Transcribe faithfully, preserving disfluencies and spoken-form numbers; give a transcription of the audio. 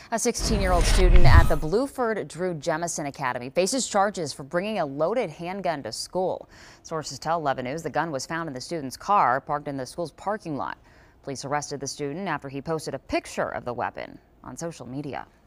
A sixteen-year-old student at the Bluford Drew Jemison Academy faces charges for bringing a loaded handgun to school. Sources tell eleven News the gun was found in the student's car parked in the school's parking lot. Police arrested the student after he posted a picture of the weapon on social media.